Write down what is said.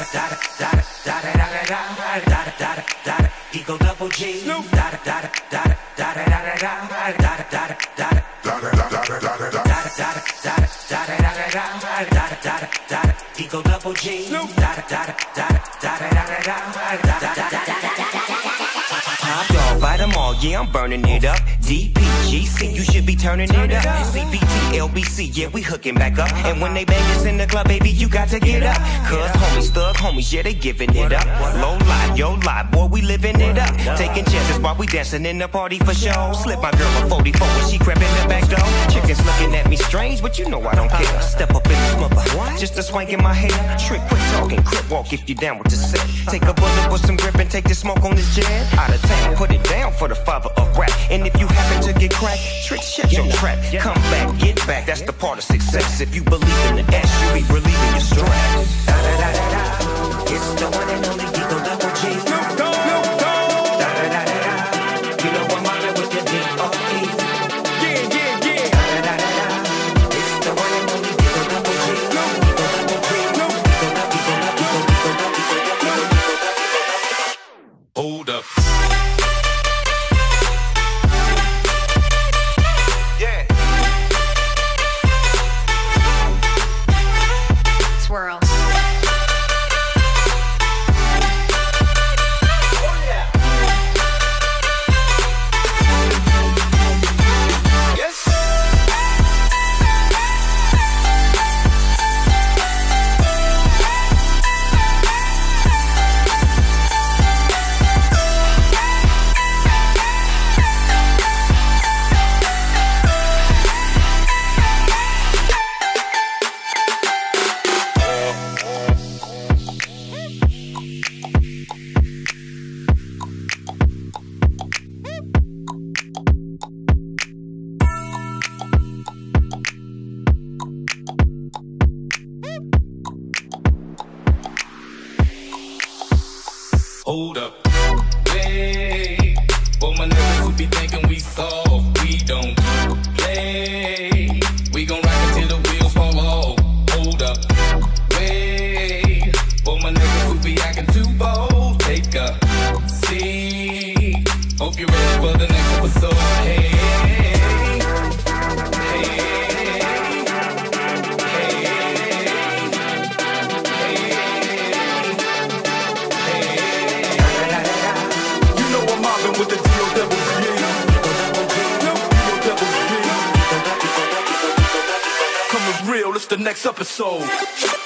Eagle double G. Eagle double G. Top dog, bite them all, yeah, I'm burning it up. DPGC, you should be turning it up. CBT, LBC, yeah, we hooking back up. And when they bang us in the club, baby, you got to get up. Cause homies, thug homies, yeah, they giving it up. Low life, yo life, boy, we living it up. Taking chances while we dancing in the party for show. Slip my girl a 44 when she crept in the back door. Chickens looking at me strange, but you know I don't care. Step up in the mother, just a swank in my hair. Trick, quick talking, crip walk if you down with the set. Take a bullet with some grip and take the smoke on this jet. Out of town, put it down for the father of rap. And if you happen to get cracked, trick, shut your trap. Come back, get back, that's the part of success. If you believe in the S, you be relieving your stress. It's the one and only Eagle double G. You know I'm mobbing with the D.O.E. It's the one and only Eagle double G. Hold up. Swirl. Hold up. Wait. For my niggas who be thinking we soft, we don't play. We gon' rock until the wheels fall off. Hold up. Wait. For my niggas who be acting too bold, take a seat. Hope you're ready for the next episode. Hey. With the D.O.E. Coming real, it's the next episode.